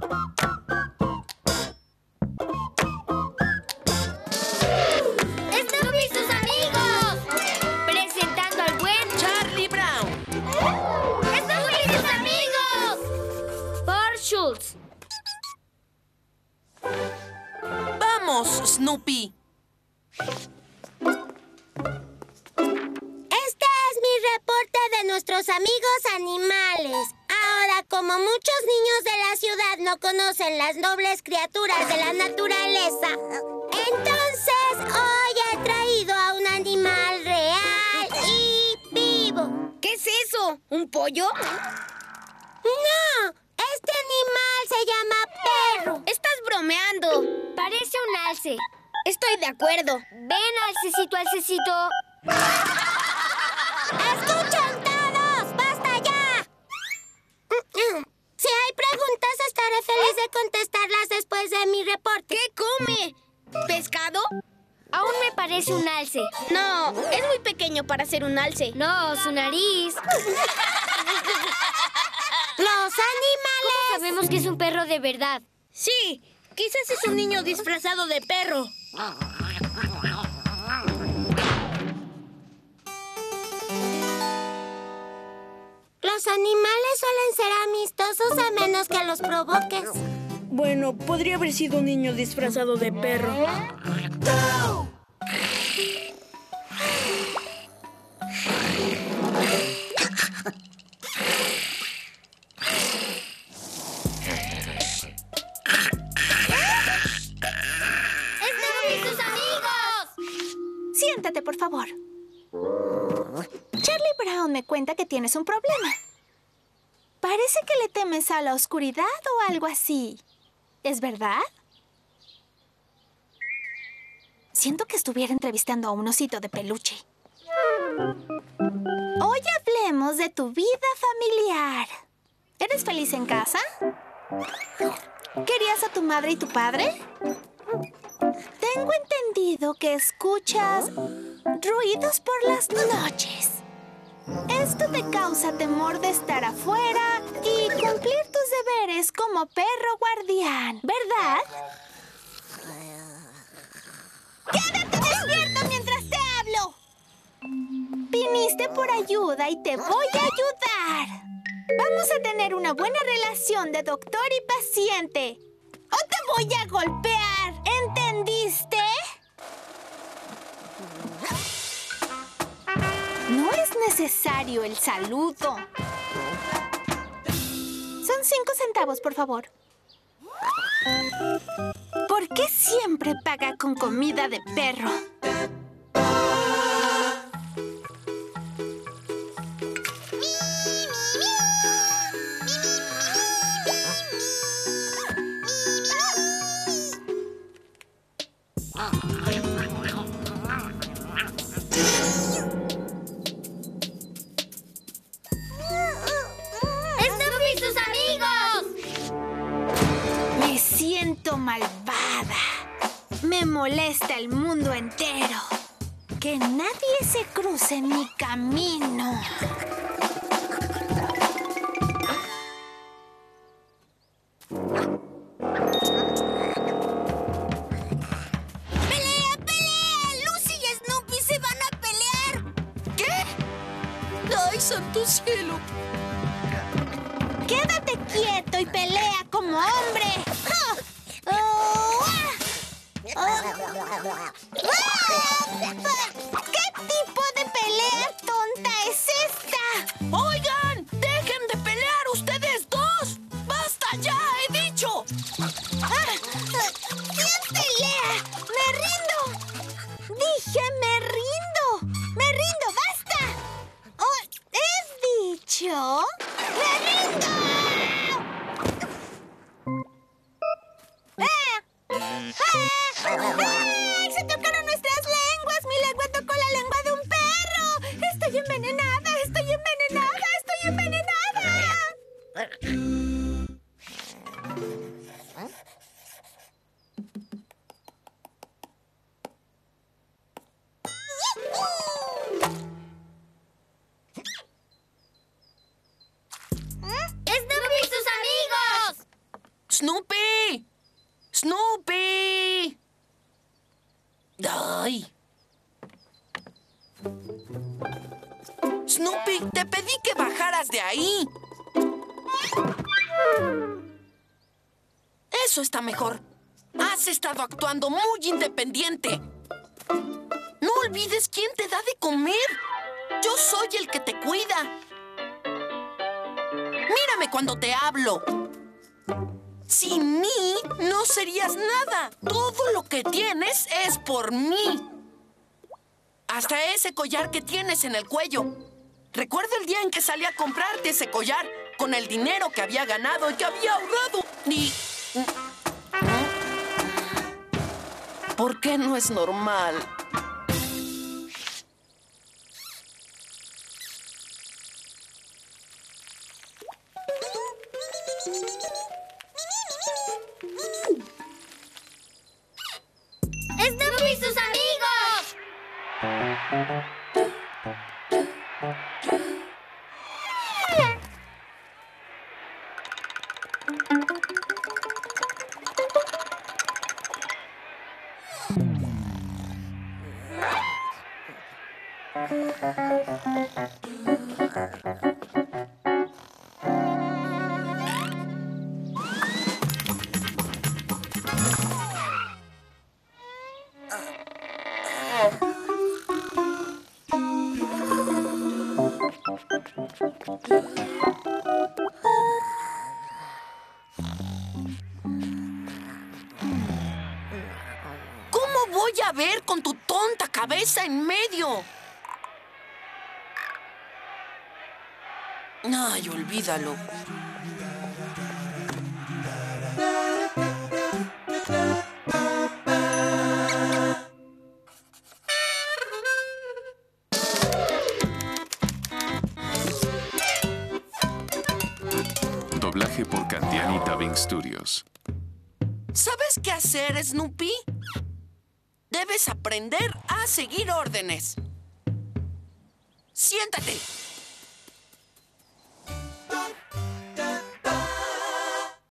¡Snoopy y sus amigos! Presentando al buen Charlie Brown. ¡Snoopy y sus amigos! Por Schultz. ¡Vamos, Snoopy! Este es mi reporte de nuestros amigos animales. Ahora, como muchos niños de la ciudad no conocen las nobles criaturas de la naturaleza, entonces hoy he traído a un animal real y vivo. ¿Qué es eso? ¿Un pollo? No, este animal se llama perro. Estás bromeando. Parece un alce. Estoy de acuerdo. Ven, alcecito, alcecito. ¡Escuchen todos! ¡Basta ya! Si hay preguntas, estaré feliz de contestarlas después de mi reporte. ¿Qué come? ¿Pescado? Aún me parece un alce. No, es muy pequeño para ser un alce. No, su nariz. ¡Los animales! Sabemos que es un perro de verdad. Sí, quizás es un niño disfrazado de perro. Los animales suelen ser amistosos a menos que los provoques. Bueno, podría haber sido un niño disfrazado de perro. ¡Snoopy y sus amigos! Siéntate, por favor. Charlie Brown me cuenta que tienes un problema. Parece que le temes a la oscuridad o algo así. ¿Es verdad? Siento que estuviera entrevistando a un osito de peluche. Hoy hablemos de tu vida familiar. ¿Eres feliz en casa? ¿Querías a tu madre y tu padre? Tengo entendido que escuchas ruidos por las noches. Esto te causa temor de estar afuera y cumplir tus deberes como perro guardián, ¿verdad? ¡Quédate despierto mientras te hablo! Viniste por ayuda y te voy a ayudar. Vamos a tener una buena relación de doctor y paciente. ¡O te voy a golpear! ¿Entendiste? No es necesario el saludo. Son 5 centavos, por favor. ¿Por qué siempre paga con comida de perro? ¡Snoopy y sus amigos! Me siento malvada. Me molesta el mundo entero. Que nadie se cruce en mi camino. ¡Pelea, pelea! ¡Lucy y Snoopy se van a pelear! ¿Qué? ¡Ay, santo cielo! Quédate quieto y pelea como hombre. ¿Qué tipo de pelea tonta es esta? ¡Oigan! ¡Dejen de pelear ustedes dos! ¡Basta ya, he dicho! ¿Quién pelea? ¡Me rindo! Dije, me rindo. ¡Me rindo! ¡Basta! Oh, ¿he dicho? ¡Me rindo! ¡Se tocaron nuestras lenguas! ¡Mi lengua tocó la lengua de un perro! ¡Estoy envenenada! ¡Estoy envenenada! ¡Estoy envenenada! ¡Snoopy! ¡Snoopy! ¡Ay! Snoopy, te pedí que bajaras de ahí. Eso está mejor. Has estado actuando muy independiente. No olvides quién te da de comer. Yo soy el que te cuida. Mírame cuando te hablo. Sin mí no serías nada. Todo lo que tienes es por mí. Hasta ese collar que tienes en el cuello. Recuerdo el día en que salí a comprarte ese collar con el dinero que había ganado y que había ahorrado. Y... ¿por qué no es normal? ¡Snoopy y sus amigos! ¿Cómo voy a ver con tu tonta cabeza en medio? Ay, olvídalo. Doblaje por Candiani Dubbing Studios. ¿Sabes qué hacer, Snoopy? Debes aprender a seguir órdenes. Siéntate.